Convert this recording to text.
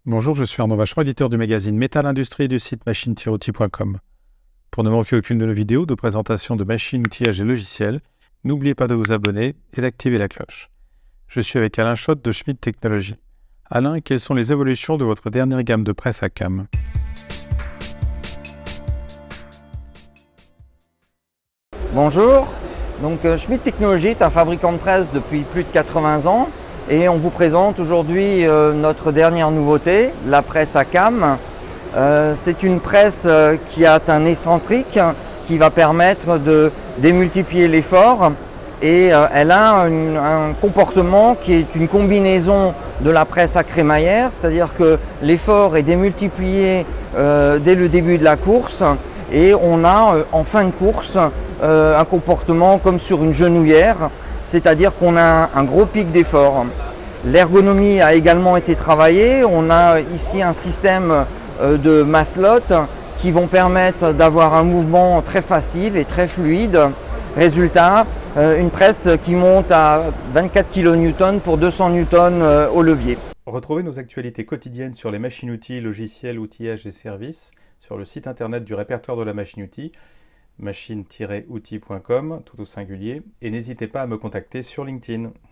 Bonjour, je suis Arnaud Vacheron, éditeur du magazine Métal Industrie du site machine-outil.com. Pour ne manquer aucune de nos vidéos de présentation de machines, outillages et logiciels, n'oubliez pas de vous abonner et d'activer la cloche. Je suis avec Alain Schott de Schmitt Technologies. Alain, quelles sont les évolutions de votre dernière gamme de presse à cam? Bonjour, Schmitt Technologies est un fabricant de presse depuis plus de 80 ans et on vous présente aujourd'hui notre dernière nouveauté, la presse à cam. C'est une presse qui a un excentrique qui va permettre de démultiplier l'effort et elle a un comportement qui est une combinaison de la presse à crémaillère, c'est-à-dire que l'effort est démultiplié dès le début de la course et on a en fin de course un comportement comme sur une genouillère, c'est-à-dire qu'on a un gros pic d'effort. L'ergonomie a également été travaillée. On a ici un système de maslottes qui vont permettre d'avoir un mouvement très facile et très fluide. Résultat, une presse qui monte à 24 kN pour 200 N au levier. Retrouvez nos actualités quotidiennes sur les machines-outils, logiciels, outillages et services sur le site internet du répertoire de la machine-outil, machine-outil.com, tout au singulier, et n'hésitez pas à me contacter sur LinkedIn.